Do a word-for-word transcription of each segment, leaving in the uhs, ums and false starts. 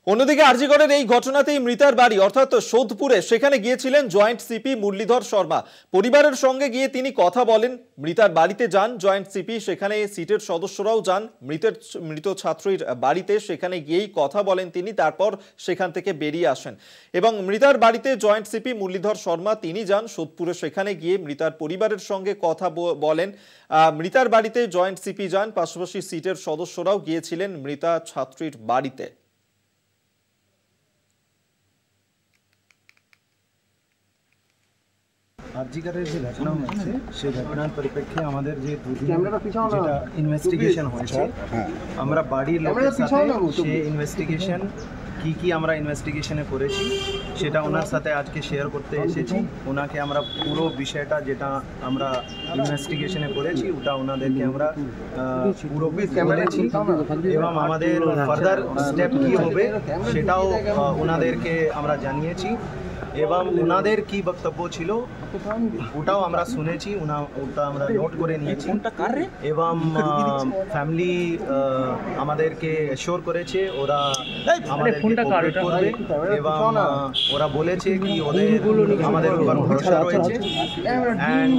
অন্যদিকে আরজিকরের এই ঘটনাতেই মৃতার বাড়ি অর্থাৎ সোদপুরে সেখানে গিয়েছিলেন জয়েন্ট সিপি মুরলীধর শর্মা। পরিবারের সঙ্গে গিয়ে তিনি কথা বলেন, মৃতার বাড়িতে যান জয়েন্ট সিপি, সেখানে সিটের সদস্যরাও যান মৃতের মৃত ছাত্রীর বাড়িতে, সেখানে গিয়েই কথা বলেন তিনি, তারপর সেখান থেকে বেরিয়ে আসেন। এবং মৃতার বাড়িতে জয়েন্ট সিপি মুরলীধর শর্মা তিনি যান সোদপুরে, সেখানে গিয়ে মৃতার পরিবারের সঙ্গে কথা বলেন। মৃতার বাড়িতে জয়েন্ট সিপি যান, পাশাপাশি সিটের সদস্যরাও গিয়েছিলেন মৃতা ছাত্রীর বাড়িতে। আরজিকরের যে ঘটনা হয়েছে সেই ঘটনার পরিপ্রেক্ষে আমাদের যে যেটা ইনভেস্টিগেশন হয়েছে, আমরা বাড়ির লোকের সাথে সে ইনভেস্টিগেশন কি কি আমরা ইনভেস্টিগেশনে করেছি সেটা ওনার সাথে আজকে শেয়ার করতে এসেছি। ওনাকে আমরা পুরো বিষয়টা যেটা আমরা ইনভেস্টিগেশনে করেছি ওটা ওনাদেরকে আমরা পুরো বলেছি এবং আমাদের ফার্দার স্টেপ কী হবে সেটাও ওনাদেরকে আমরা জানিয়েছি এবং ওনাদের কি বক্তব্য ছিল ওটাও আমরা শুনেছি, ওনা ওটা আমরা নোট করে নিয়েছি এবং ফ্যামিলি আমাদেরকে অ্যাশিওর করেছে ওরা আমাদেরকে কোঅপারেট করবে এবং ওরা বলেছে কি ওদের আমাদের উপর ভরসা রয়েছে। অ্যান্ড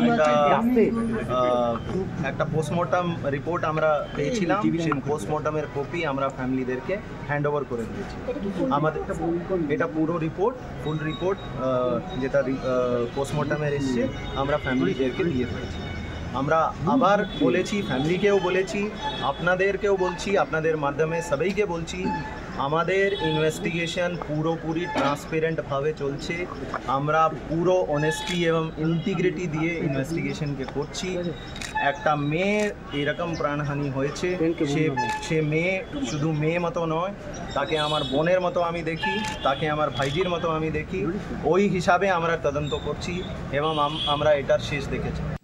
একটা পোস্টমর্টম রিপোর্ট আমরা পেয়েছিলাম, সেই পোস্টমর্টমের কপি আমরা ফ্যামিলিদেরকে হ্যান্ড ওভার করে দিয়েছি। আমাদের এটা পুরো রিপোর্ট ফুল রিপোর্ট যেটা পোস্টমর্টমের এসছে আমরা ফ্যামিলিদেরকে দিয়ে দিয়েছি। আমরা আবার বলেছি, ফ্যামিলিকেও বলেছি, আপনাদেরকেও বলছি, আপনাদের মাধ্যমে সবাইকে বলছি, আমাদের ইনভেস্টিগেশন পুরোপুরি ট্রান্সপারেন্টভাবে চলছে। আমরা পুরো অনেস্টি এবং ইন্টিগ্রিটি দিয়ে ইনভেস্টিগেশনকে করছি। একটা মেয়ের এরকম প্রাণহানি হয়েছে, সে সে মেয়ে শুধু মেয়ে মতো নয়, তাকে আমার বোনের মতো আমি দেখি, তাকে আমার ভাইজির মতো আমি দেখি। ওই হিসাবে আমরা তদন্ত করছি এবং আমরা এটার শেষ দেখেছি।